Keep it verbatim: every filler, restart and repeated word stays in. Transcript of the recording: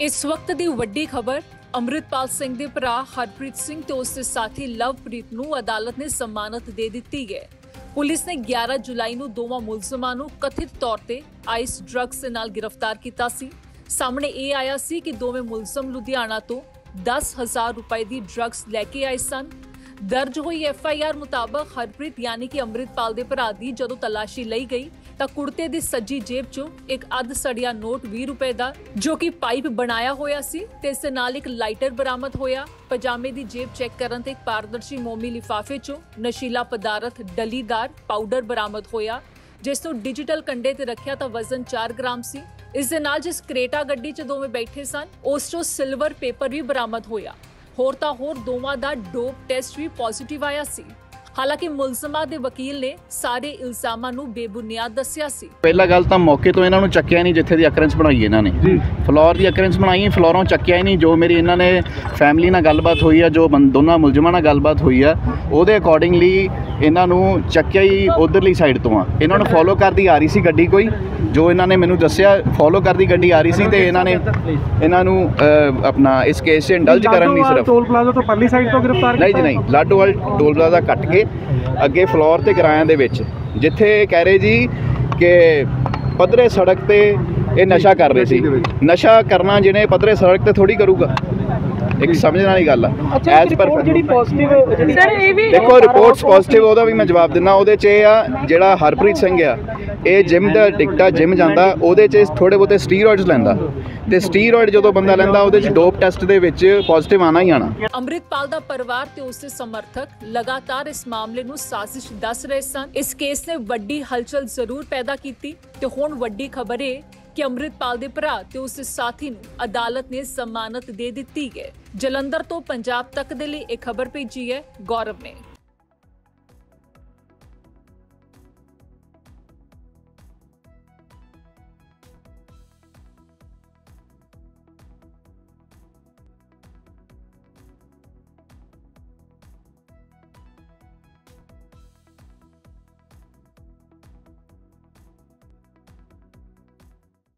इस वक्त दी वड्डी खबर अमृतपाल सिंह दे भरा हरप्रीत सिंह ते उसके साथी लवप्रीत नूं अदालत ने जमानत दे दित्ती है। पुलिस ने ग्यारह जुलाई नूं दोवां मुलजमां नूं कथित तौर ते आइस ड्रग्स दे नाल गिरफ्तार कीता सी। सामने यह आया सी कि दोवें मुलजम लुधियाना तो दस हजार रुपए दी ड्रग्स लैके आए सन। दर्ज हुई एफ आई आर मुताबक हरप्रीत यानी कि अमृतपाल दे भरा दी जदों तलाशी लई गई ਤਾਂ ਕੁੜਤੇ ਦੀ ਸੱਜੀ ਜੇਬ ਚੋਂ ਇੱਕ ਅੱਧ ਸੜਿਆ ਨੋਟ ਵੀਹ ਰੁਪਏ ਦਾ ਜੋ ਕਿ ਪਾਈਪ ਬਣਾਇਆ ਹੋਇਆ ਸੀ ਤੇ ਇਸ ਦੇ ਨਾਲ ਇੱਕ ਲਾਈਟਰ ਬਰਾਮਦ ਹੋਇਆ। ਪਜਾਮੇ ਦੀ ਜੇਬ ਚੈੱਕ ਕਰਨ ਤੇ ਇੱਕ ਪਾਰਦਰਸ਼ੀ ਮੋਮੀ ਲਿਫਾਫੇ ਚੋਂ ਨਸ਼ੀਲਾ ਪਦਾਰਥ ਡਲੀਦਾਰ ਪਾਊਡਰ ਬਰਾਮਦ ਹੋਇਆ, ਜਿਸ ਨੂੰ ਡਿਜੀਟਲ ਕੰਡੇ ਤੇ ਰੱਖਿਆ ਤਾਂ ਵਜ਼ਨ ਚਾਰ ਗ੍ਰਾਮ ਸੀ। ਇਸ ਦੇ ਨਾਲ ਜਿਸ ਕਰੇਟਾ ਗੱਡੀ 'ਚ ਦੋਵੇਂ ਬੈਠੇ ਸਨ ਉਸ 'ਚੋਂ ਸਿਲਵਰ ਪੇਪਰ ਵੀ ਬਰਾਮਦ ਹੋਇਆ। ਹੋਰ ਤਾਂ ਹੋਰ ਦੋਵਾਂ ਦਾ ਡੋਪ ਟੈਸਟ ਵੀ ਪੋਜ਼ਿਟਿਵ ਆਇਆ ਸੀ। हालांकि मुलजमा दे वकील ने सारे इल्जामां नूं बेबुनियाद दस्सिया सी। पहला गल तां मौके तो इन्हां नूं चक्किया नहीं जिथे दी अकरेंस बनाई इन्हां ने फ्लोर दी अकरेंस बनाई, फ्लोरों चक्किया ही नहीं। जो मेरी इन्हां ने फैमिली नाल गलबात हुई है, जो दोनों मुलजमां नाल गलबात हुई है, उहदे अकॉर्डिंगली इन्हां नूं चक्किया ही उधरली साइड तो आ। इन्हां नूं फॉलो करदी आ रही सी गड्डी कोई, जो इन्हां ने मैनूं दस्सिया फॉलो करदी गड्डी आ रही सी ते इन्हां ने इन्हां नूं अपना इस केस च इंडल्ज करन नहीं सिर्फ टोल प्लाजा तो परली साइड तो गिरफ्तार नहीं जी नहीं लाडोवाल टोल प्लाजा कट के ਅੱਗੇ ਫਲੋਰ ਤੇ ਕਿਰਾਇਆਂ ਦੇ ਵਿੱਚ ਜਿੱਥੇ ਕਹਿ ਰਹੇ ਜੀ ਕਿ ਪੱਧਰੇ ਸੜਕ ਤੇ ਇਹ ਨਸ਼ਾ ਕਰ ਰਹੇ ਸੀ। ਨਸ਼ਾ ਕਰਨਾ ਜਿਹਨੇ ਪੱਧਰੇ ਸੜਕ ਤੇ ਥੋੜੀ ਕਰੂਗਾ, ਇੱਕ ਸਮਝਣ ਵਾਲੀ ਗੱਲ ਆ। ਐਜ਼ ਪਰ ਜਿਹੜੀ ਪੋਜ਼ਿਟਿਵ ਸਰ ਇਹ ਵੀ ਦੇਖੋ ਰਿਪੋਰਟਸ ਪੋਜ਼ਿਟਿਵ, ਉਹਦਾ ਵੀ ਮੈਂ ਜਵਾਬ ਦਿੰਦਾ। ਉਹਦੇ 'ਚ ਇਹ ਆ ਜਿਹੜਾ ਹਰਪ੍ਰੀਤ ਸਿੰਘ ਆ ਇਹ ਜਿਮ ਦਾ ਟਿਕਟਾ ਜਿਮ ਜਾਂਦਾ, ਉਹਦੇ 'ਚ ਥੋੜੇ ਬਹੁਤੇ ਸਟੀਰੋਇਡਸ ਲੈਂਦਾ ਤੇ ਸਟੀਰੋਇਡ ਜਦੋਂ ਬੰਦਾ ਲੈਂਦਾ ਉਹਦੇ 'ਚ ਡੋਪ ਟੈਸਟ ਦੇ ਵਿੱਚ ਪੋਜ਼ਿਟਿਵ ਆਣਾ ਹੀ ਆਣਾ। अमृतपाल दा परिवार ते उसके समर्थक लगातार इस मामले नूं साजिश दस रहे सन। इस केस ने वड्डी हलचल जरूर पैदा कीती ते हुण वड्डी खबर है कि अमृतपाल दे भरा ते उसके साथी नूं अदालत ने जमानत दे दित्ती है। जलंधर तो पंजाब तक दे लई एक खबर भेजी है गौरव ने।